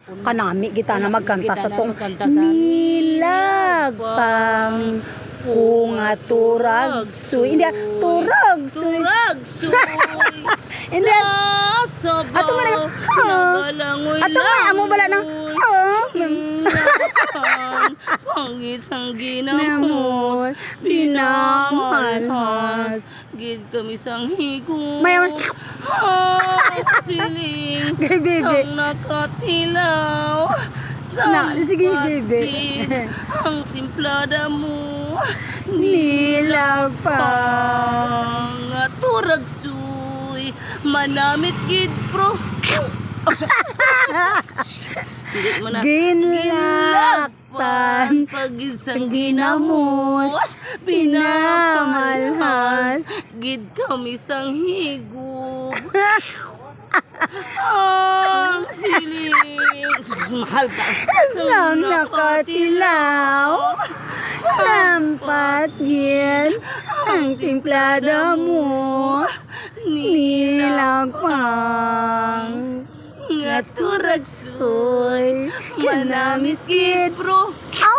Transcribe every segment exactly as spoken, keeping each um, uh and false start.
Kanami kita na magkanta sa tong magkanta sa nilag pang kunga turag suy. Hindi, turag suy. Turag suy. Hindi. Sasabaw. Ato man nga. Nagalangoy Ato man amo bala nang. Pangisang ginamos, binamalhas, gid kami sang higong. Mayaman. Ay, siling, Gay, bebe. sang nakatilaw, Na, sang sige, bebe. patid, ang timplada mo, Nilag pang turag suy, manamit gid pro. Hindi mo na ginlakpan pag-isang ginamos, pinamalhas, gid kami sang higog. Ang siling, mahal ka. sang nakatilaw sampat gin ang timplada mo nilag pang Nga turag suy, manamit gid bro.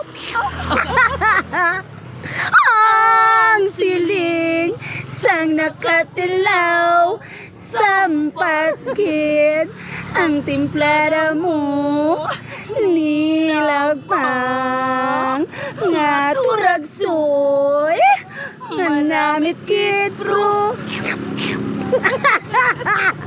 ang siling sang nakatilaw sampat gid ang timplada mo nilag pang nga turag suy manamit gid bro.